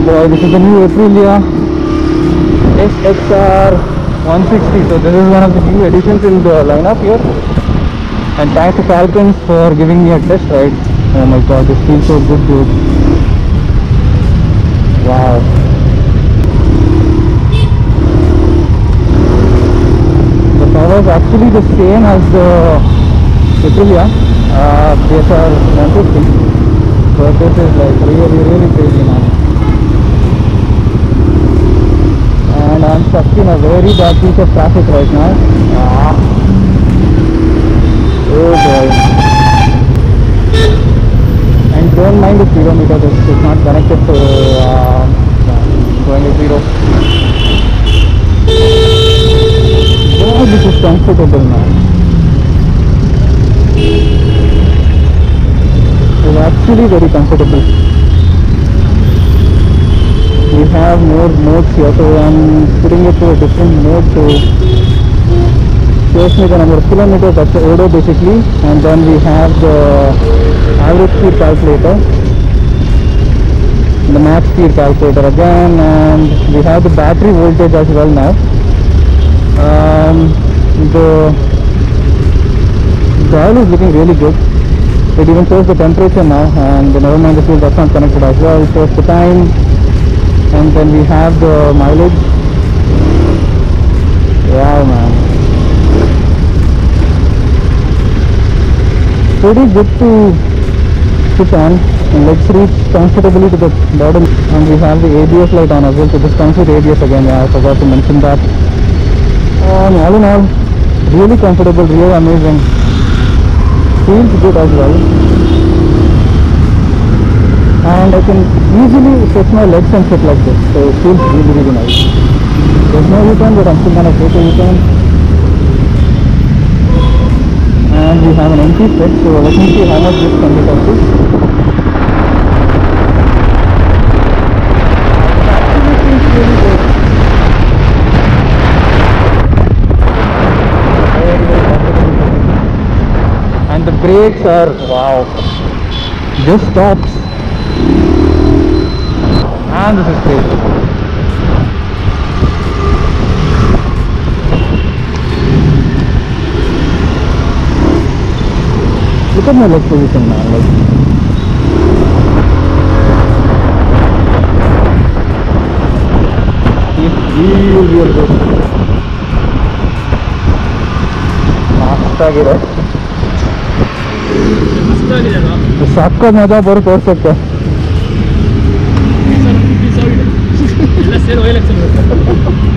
boy, this is the new Aprilia SXR 160. So this is one of the new additions in the lineup here. And thanks to Falcons for giving me a test ride. Oh my god, this feels so good, dude. Wow. The power is actually the same as the Aprilia PSR 150. But this is like really crazy, man. And I'm stuck in a very bad piece of traffic right now. Oh boy. And don't mind the speedometer, this is not connected to going to zero. Oh, this is comfortable, man. It's actually very comfortable. We have more modes here, so I'm putting it to a different mode to shows me the number of kilometers. That's the odo basically, and then we have the average speed calculator, the max speed calculator again, and we have the battery voltage as well now. The dial is looking really good. It even shows the temperature now, and never mind the fuel, that's not connected as well. It shows the time, and then we have the mileage. Wow, man. Pretty good to sit on, and let's reach comfortably to the bottom. And we have the ABS light on as well, so this comes with ABS again. Yeah, I forgot to mention that. All in all, really comfortable, really amazing. Feels good as well, and I can easily stretch my legs and sit like this, so it feels really nice. There's no U-turn, but I'm still gonna take a U-turn. And we have an empty stretch, so let me see how much this can be up to. Actually feels really good. And the brakes are, wow, just stops. And this is crazy. Look at my leg position, man. Like, it's really good. ಮಸ್ತಾಗಿದೆ. ಸಾಕು ಮಜಾ ಬರೋ ತೋರ್ಸಕ್ಕೆ. ಎಲ್ಲ ಸೇರಿ